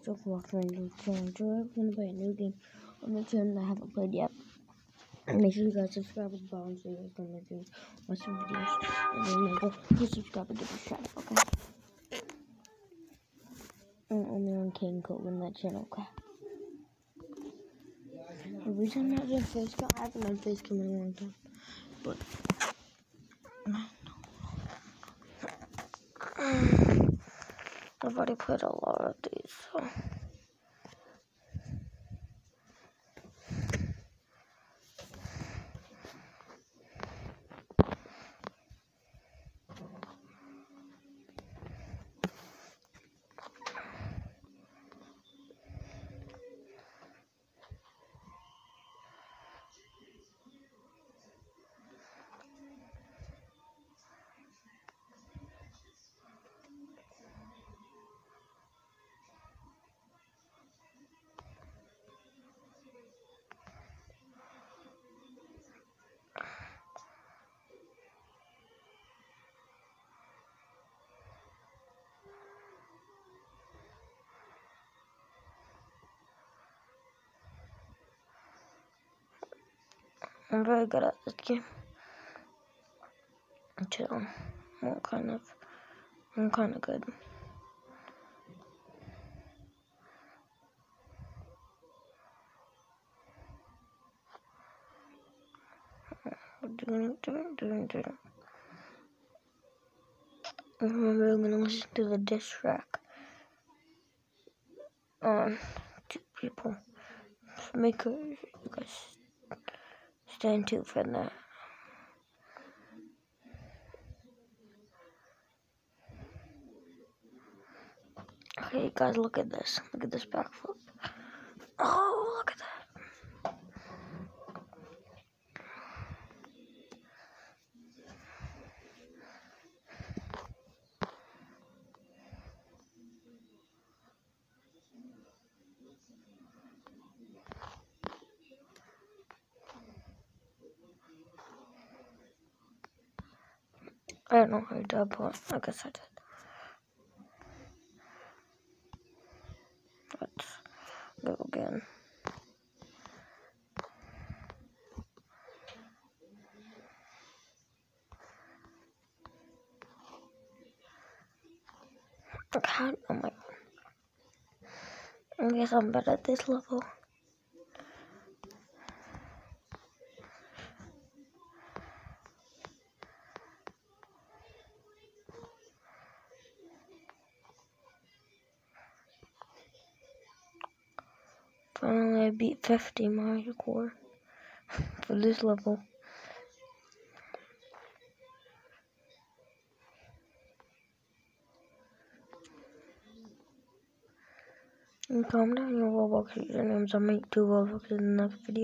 so welcome to the channel. Today I'm going to play a new game on the channel that I haven't played yet. Make sure you guys subscribe with the bell so you guys can make me watch some videos. And then remember to subscribe and give a shout out, okay? And only on Kane and colgan that channel, okay? The reason I'm not doing face cam, I haven't done face cam in a long time. But I've already played a lot of these, so I'm very good at this game. Until I'm kind of good. Remember, I'm gonna listen to the diss track on 2 people. So make sure you guys stay tuned for that. Okay, guys, look at this. Look at this backflip. Oh, look at that. I don't know how to dub, but I guess I did. Let's go again. God, oh my god. I guess I'm better at this level. Finally, I beat 50 my record for this level. And comment down your Roblox usernames. I might do Roblox in the next video.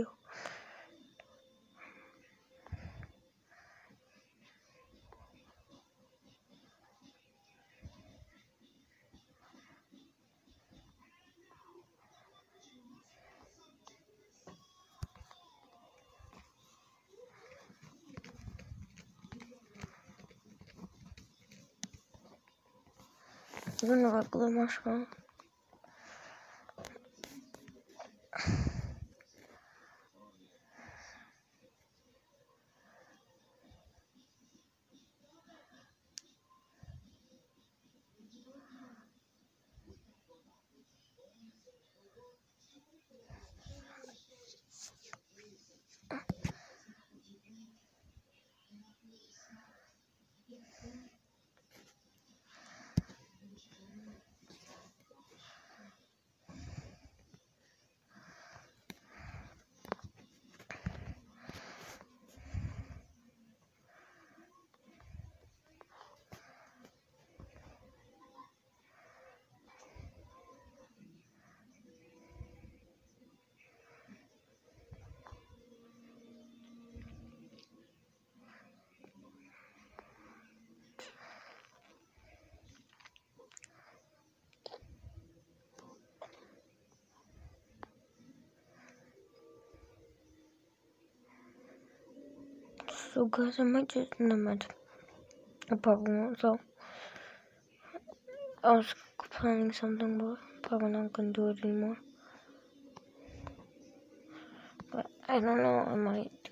I'm gonna regular marshmallow. So guys, I might just I probably won't, so I was planning something, but probably not gonna do it anymore. But I don't know, I might do.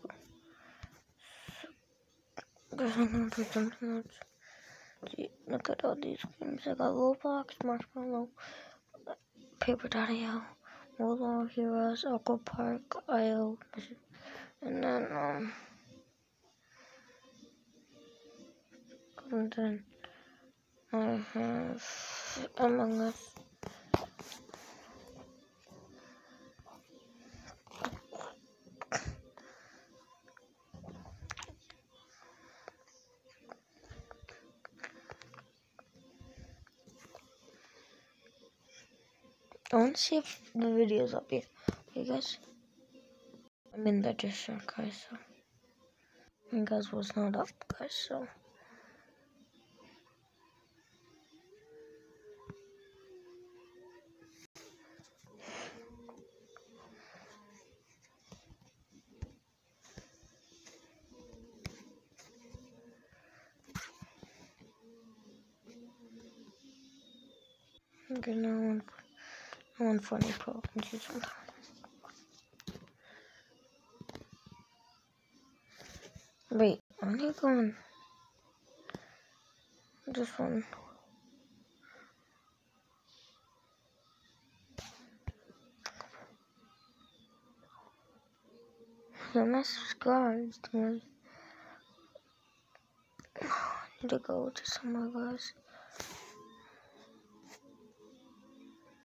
Guys, I'm gonna do something else. See, look at all these games. I got Roblox, Marshmellow, Paper.io, World Heroes, Aqua Park, IO, and then I have Among Us. I want to see if the video's up here. Okay, guys. I'm in the district, guys. So, and guys was not up, guys. So. Okay, now I want funny pro and choose something. Wait, I need to go on this one. I'm not subscribed. I need to go to somewhere, guys.